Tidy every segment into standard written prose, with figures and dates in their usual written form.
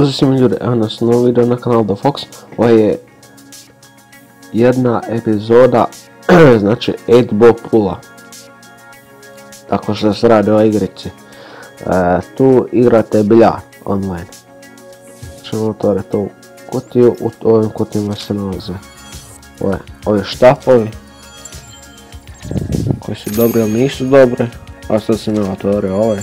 Pozdrav svima ljudi, evo nas novo video na kanalu The Fox. Ovo je jedna epizoda, znači 8-ball pula. Tako što se radi o igrici. Tu igrate biljar online. Ćemo otvoriti tu kutiju, u ovim kutijama se nalaze ovi štapovi. Koji su dobri ili nisu dobri, a sad sam ja otvorio ovaj.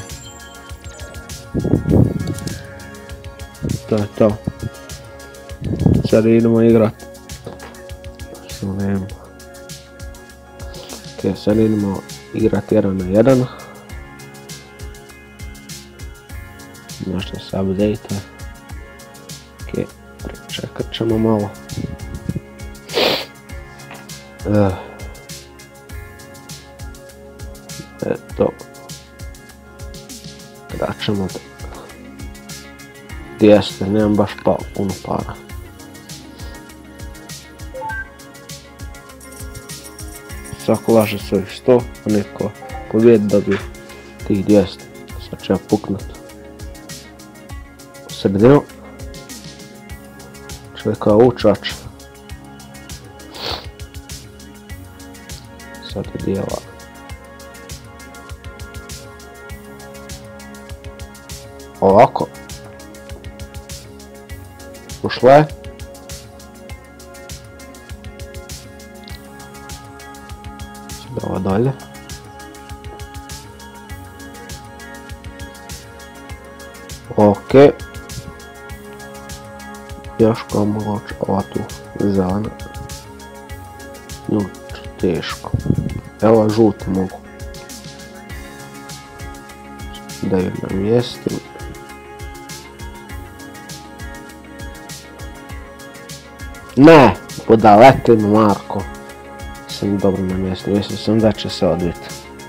To je to. Sad idemo igrat. Ok, sad idemo igrat 1 na 1. Nešto se update. Ok, čekat ćemo malo. Eto. Kraćemo da. Jeste, nemam baš puno para. Svako laže svojih 100, a neko pobjedi dobije tih 200. Sad ću ja puknut u sredinu. Čovjeka učač. Sad je dijela. Ovako. Ušla je. Sada ova dalje. Ok. Još kao moguće ova tu zelena. Nju teško. Evo žutu mogu. Da ju namjestim. Ne, budaletin Marko. Sam dobro na mjestu, mislio sam da će se odbiti.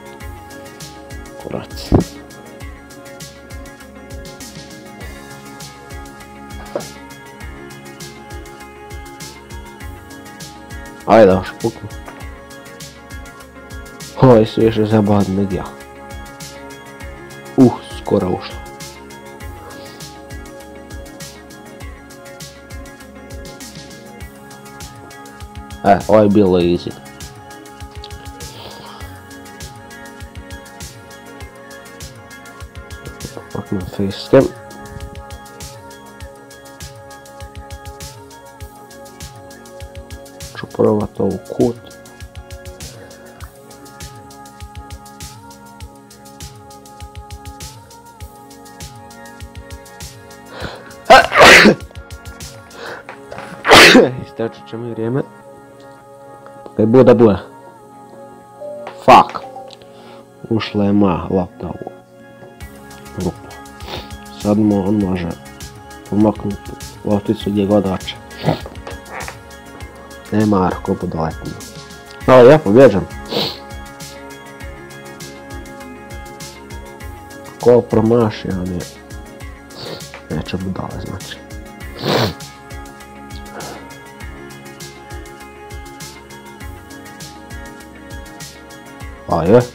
Kurac. Ajde, još puknu. Ovo su više zabavni nego ja. Skoro ušlo. Ovo je bilo easy. Paknem facecam. Ću probat ovu kut. Isteći će mi vrijeme. Kaj bude bude. Fuck. Ušla je moja lopta u rupu. Sad on može pomaknuti lopticu gdje god hoće. Nema arko budaletinu. Ali ja pobjeđam. Ko promaši, on je neće budale znači. A je.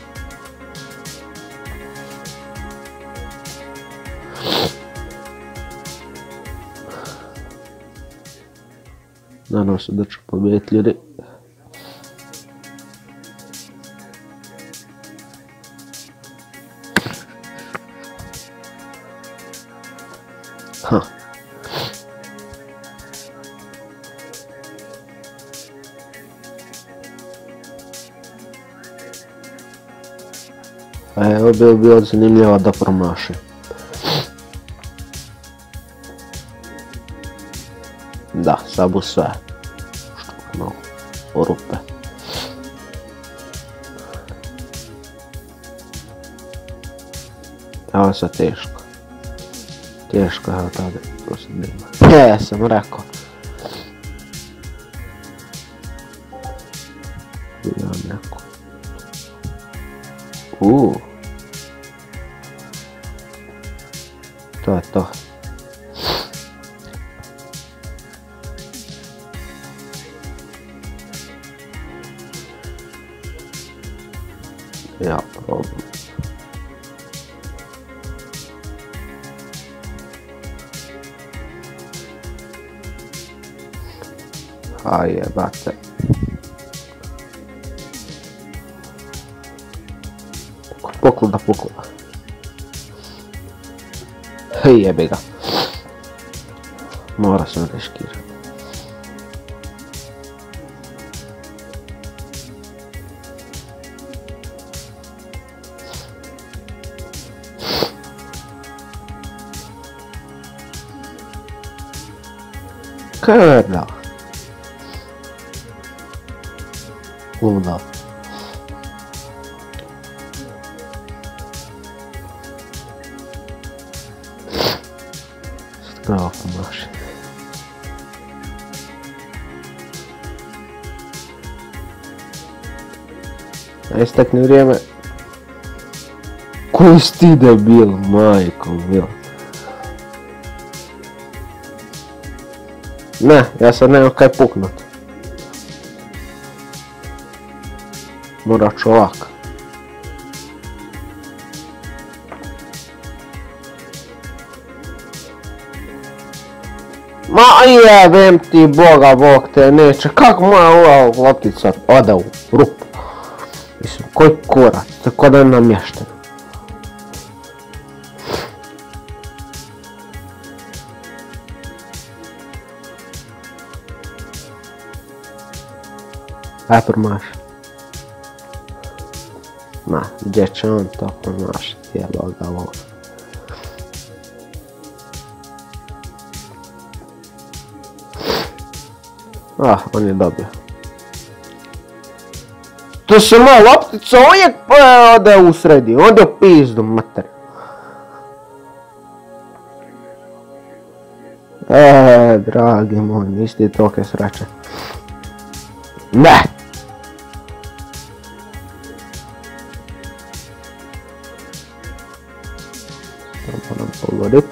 Nadam se da ću pobjediti ljudi. Ha. Ovo bi bilo zanimljivo da promaši. Da, sabu sve. Štukno u rupe. Ovo je sad teško. Teško je tada prosjedima. Ja sam rekao. Ja neko. To je to. Ja probam. A jebate. Pukla da pukla. Jebi ga. Mora sam riskirati. Kurda. Luda. Skrava pomaši. A istekne vrijeme. Koji si ti debil, majko mila. Ne, ja sad nemam kaj puknut. Mora čovak. Ma jebem ti boga, bog te neće. Kako moja ova loptica ode u rupu? Mislim, koji kurac, tako da je namješten. Aj promaši. Ma, gdje će on to promašiti, jebao ga ovo. On je dobio. To se moja loptica uvijek ode u sredi, ode u pizdu, mater. Dragi moj, nisi ti tolike sreće. Ne! To moram pogodit.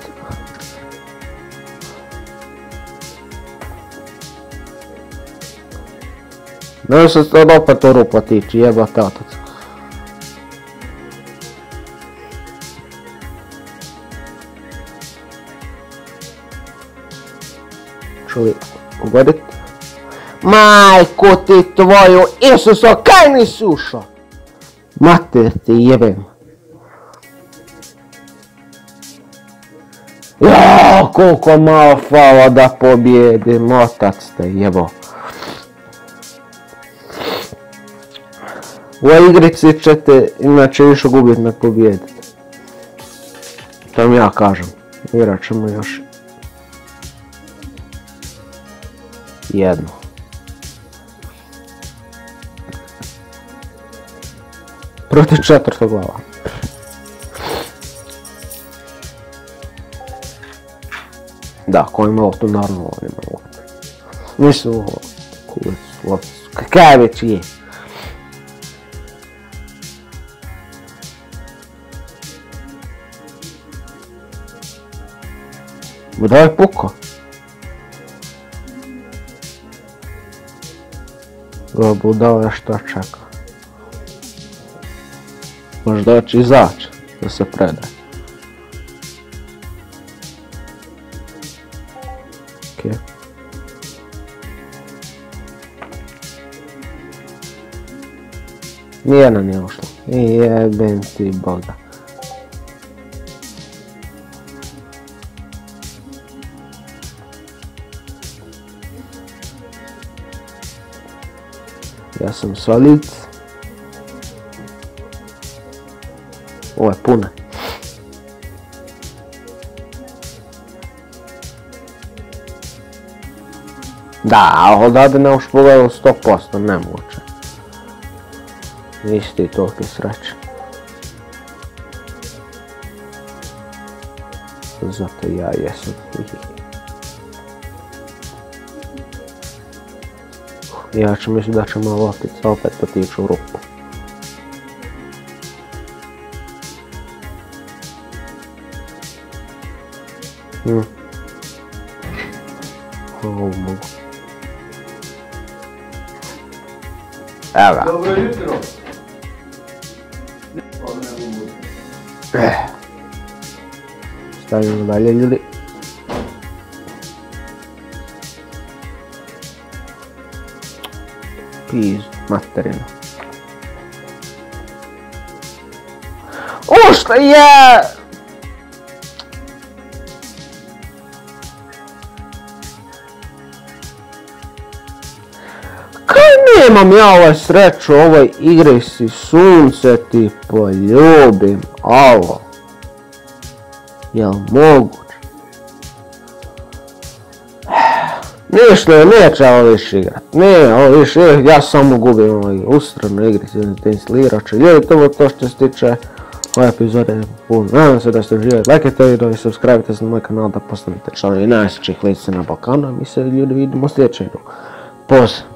Ne se sad opet u rupu tiči, jebate otac. Čuli pogodit. Majku ti tvoju, Isuso, kaj nisi ušao? Mater ti jebem. Jao, koliko malo fala da pobjedim, otac te jebo. U ovoj igrici ćete inače više gubiti nego pobijediti. To vam ja kažem. Igrat ćemo još jedno. Protiv četvrtog glava. Da, ko ima loptu, naravno on ima loptu. Nisu ovo kulicu, lopticu. Kakaj već je. Budao je puko. Budao je što čeka. Možda će izaći da se predaje. Ok. Nijedna nije ušla. Jebem ti boga. Ja sam solid. Ovo je puna. Da, odavde ne už pogledalo 100%, nemoguće. Nisi ti tolike sreće. Zato ja jesam. Ja ću misliti da će moja loptica opet potići u rupu. Ovo mogu. Evo ga. Dobro jutro. Stavimo dalje ljudi. Piz, materinu. O, šta je? Kaj nemam ja ovaj sreću u ovoj igri, si sunce ti poljubim, alo. Jel moguće? Ništa, neće ovo više igrat, ne, ovo više, ja samo gubim ovoj ustrano igri, te instalirati ću. Ljudi, to je to što se tiče ove epizode, nadam se da ste uživali, lajkajte video i subscribe-te se na moj kanal da postanete članovi najvećih lica na Balkanu, a mi se ljudi vidimo sljedeće video. Poz!